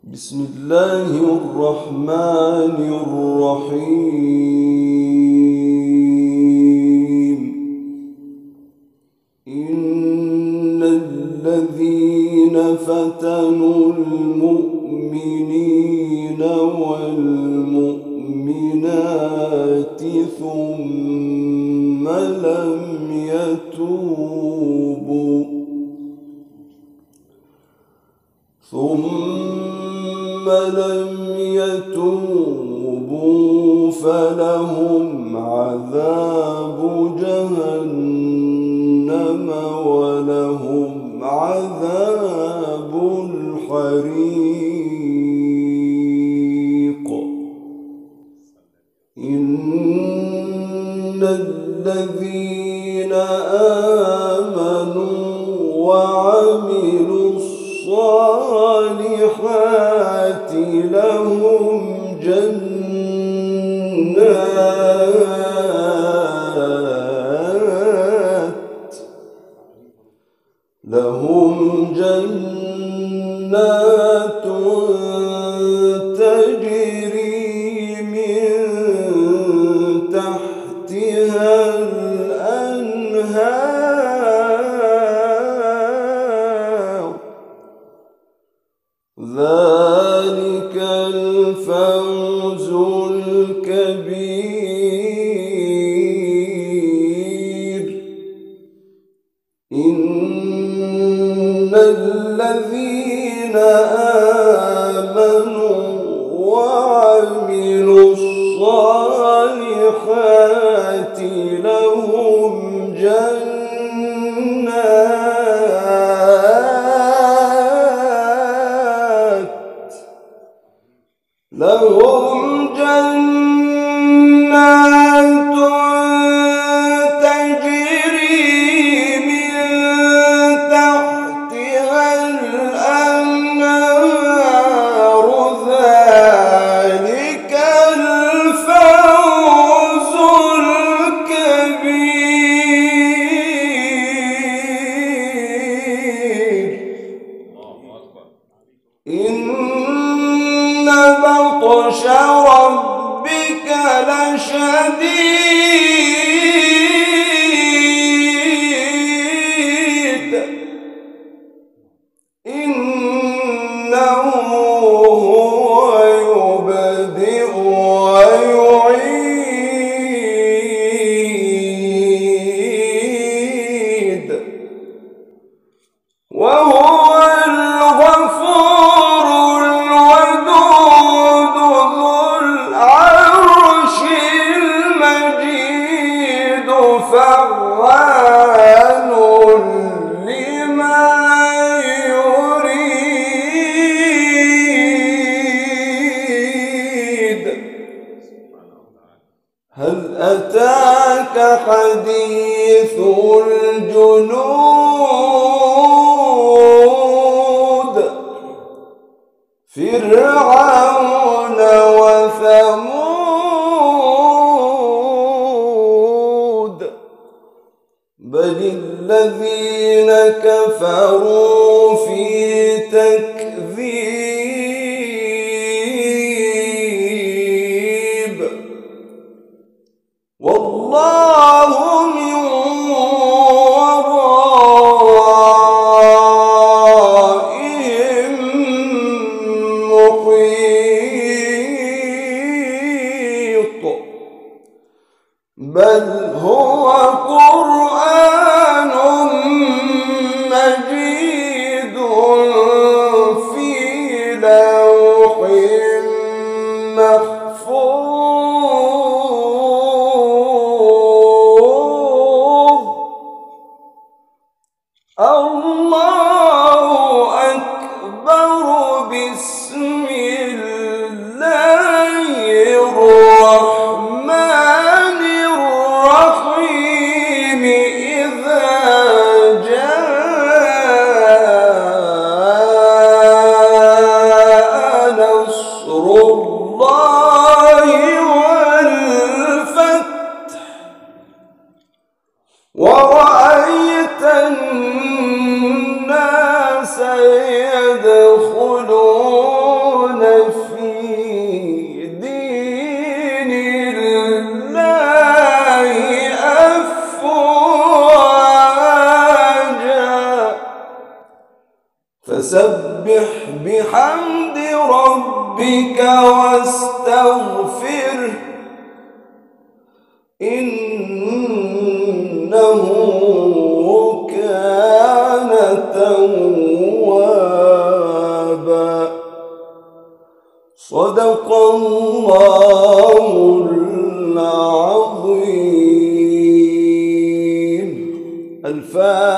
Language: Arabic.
بسم الله الرحمن الرحيم. إن الذين فتنوا المؤمنين والمؤمنات ثم لم يتوبوا فلهم عذاب جهنم ولهم عذاب الحريق. إن الذين آمنوا وعملوا الصالحات لهم جنات تجري من تحتها الأنهار. ذلك الفوز الكبير. إن الذين آمنوا وعملوا الصالحات لهم جنات تجري من تحتها الأنهار. ذلك الفوز الكبير. إن بطش ربك لشديد. إنه هو يبدئ ويعيد وهو الغفور الودود ذو العرش المجيد. فعال لما يريد. هل أتاك حديث الجنود؟ فرعون وثمود بل الذين كفروا في تكذيب. والله من ورائهم محيط. بل هو قرآن مجيد في لوح محفوظ. الله أكبر. بسم الله الرحمن الرحيم. إذا جاء نصر الله والفتح ورأيت الناس يدخلون فسبح بحمد ربك واستغفره إنه كان توابا. صدق الله العظيم. الفاتحة.